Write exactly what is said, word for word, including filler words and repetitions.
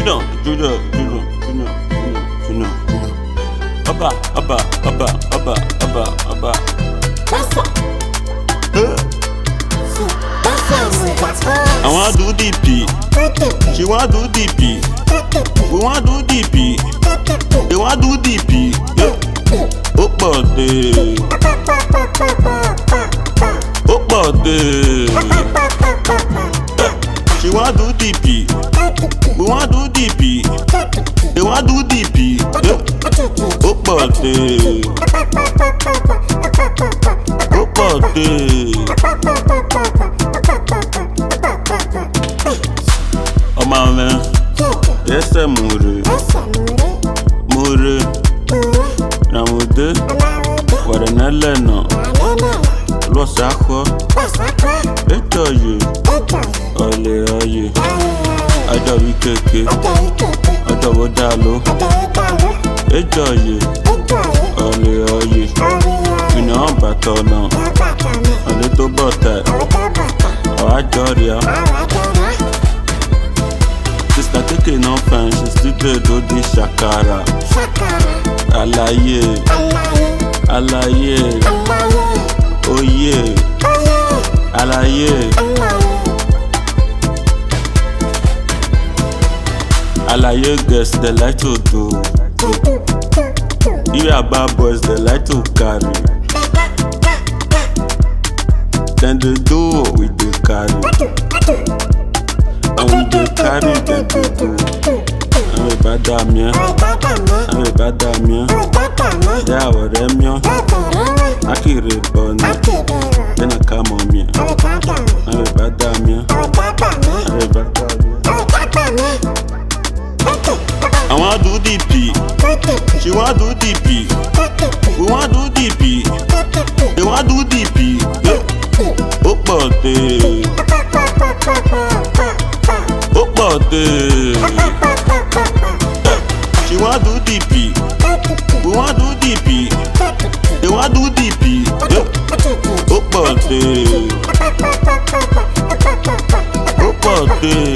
Junior, Junior, Junior, Junior, Junior, Junior. Oba, Oba, Oba, Oba, Oba, Oba. I want to do D P. She want to do D P. We want to do D P. They want to do D P. Okpor de. Okpor de. She want to do D P. We want to do D P. They want to do D P. Okpor de. Okpor de. Oh my man, yes I mure, mure, namude, waranele no, losako, eto you, ole oye, ajo wikeke, ajo wodalo, eto you, ole oye, ina bato no, ole to bota, o ajoria. Sister taking off and she still dey do the shakara. Alaye, alaye, oye, alaye, alaye girls they like to do. You are bad boys they like to carry. Then they do what we dey carry. And we dey carry them to do. I'm a bad damn, I'm a bad damn, yeah, what I'm young. I keep it burning, then I come on me. I'm a bad damn, I'm a bad damn. I want to do D P. She want to do D P. We want to do D P. They want to do D P. Okpor de. Okpor de. She want to do D P. We want to do D P. They want to do D P. Okpor de. Okpor de.